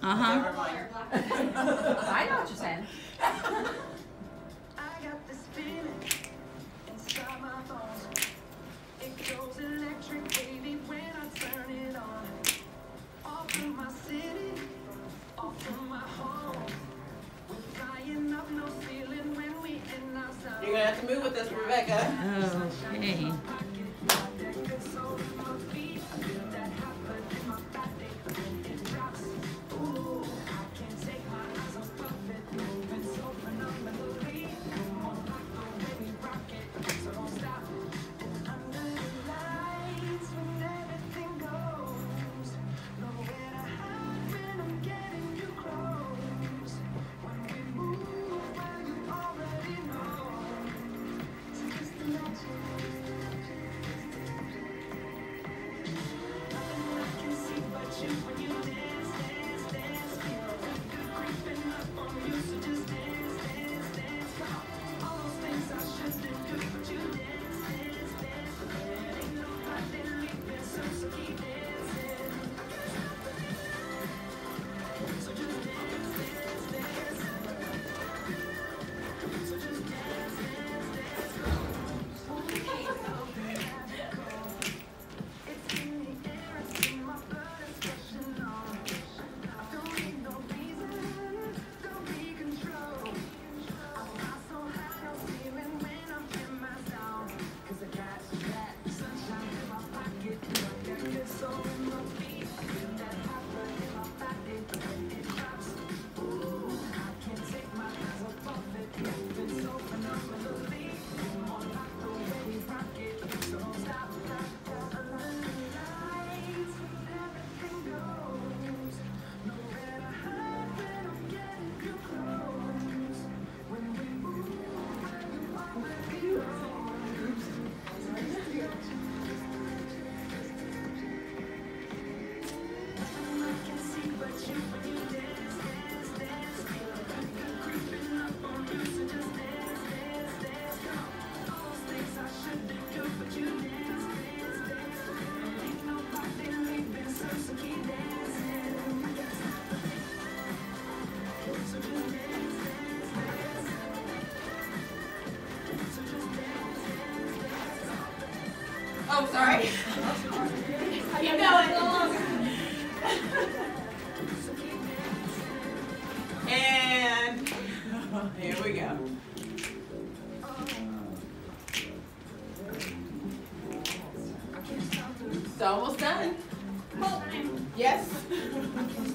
Never mind. I know what you're saying. I got this feeling inside my bones. It goes electric, baby, when I turn it on. Off from my city, off from my home. We're flying up no ceiling when we in our zone. You're gonna have to move with us, Rebecca. Okay. Oh, sorry. Keep going. And here we go. It's almost done. Yes.